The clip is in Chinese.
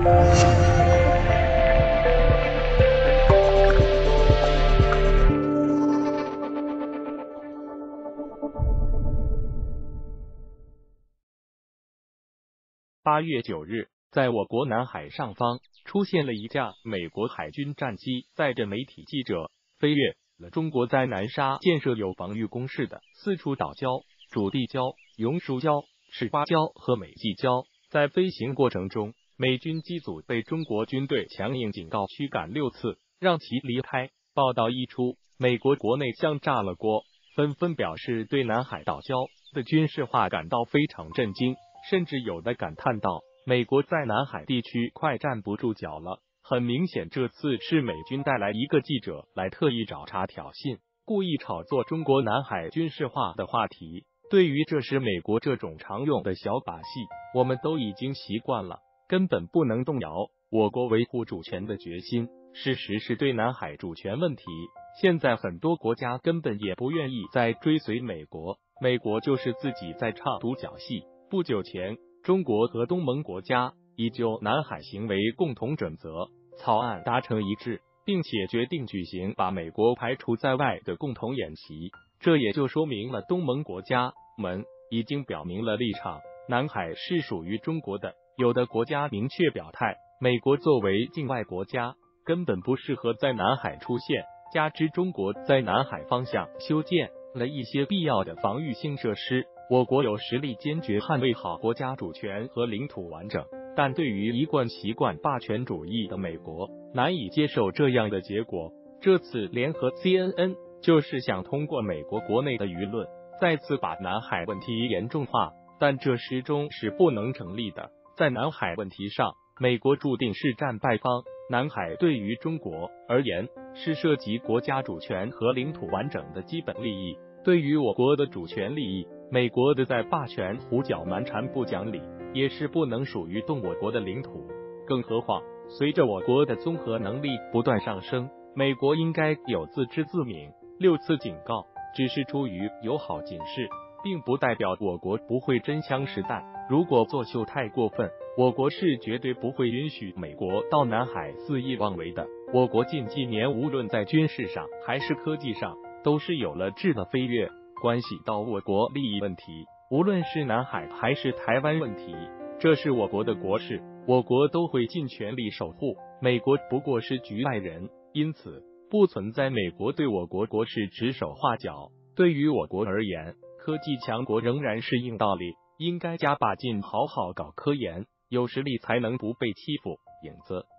8月9日，在我国南海上方出现了一架美国海军战机，载着媒体记者飞越了中国在南沙建设有防御工事的4处岛礁：主地礁、永暑礁、赤巴礁和美济礁。在飞行过程中，美军机组被中国军队强硬警告驱赶6次，让其离开。报道一出，美国国内像炸了锅，纷纷表示对南海岛礁的军事化感到非常震惊。甚至有的感叹道，美国在南海地区快站不住脚了。很明显，这次是美军带来一个记者来特意找茬挑衅，故意炒作中国南海军事化的话题。对于这是美国这种常用的小把戏，我们都已经习惯了，根本不能动摇我国维护主权的决心。事实是对南海主权问题，现在很多国家根本也不愿意再追随美国，美国就是自己在唱独角戏。不久前，中国和东盟国家已就南海行为共同准则草案达成一致，并且决定举行把美国排除在外的共同演习。这也就说明了东盟国家们已经表明了立场，南海是属于中国的。有的国家明确表态，美国作为境外国家根本不适合在南海出现，加之中国在南海方向修建了一些必要的防御性设施，我国有实力坚决捍卫好国家主权和领土完整。但对于一贯习惯霸权主义的美国，难以接受这样的结果。这次联合 CNN 就是想通过美国国内的舆论，再次把南海问题严重化，但这始终是不能成立的。在南海问题上，美国注定是战败方。南海对于中国而言，是涉及国家主权和领土完整的基本利益。对于我国的主权利益，美国的在霸权胡搅蛮缠不讲理，也是不能属于动我国的领土。更何况，随着我国的综合能力不断上升，美国应该有自知自明。6次警告只是出于友好警示，并不代表我国不会真枪实弹。如果作秀太过分，我国是绝对不会允许美国到南海肆意妄为的。我国近几年无论在军事上还是科技上，都是有了质的飞跃，关系到我国利益问题，无论是南海还是台湾问题，这是我国的国事，我国都会尽全力守护。美国不过是局外人，因此不存在美国对我国国事指手画脚。对于我国而言，科技强国仍然是硬道理，应该加把劲好好搞科研，有实力才能不被欺负。影子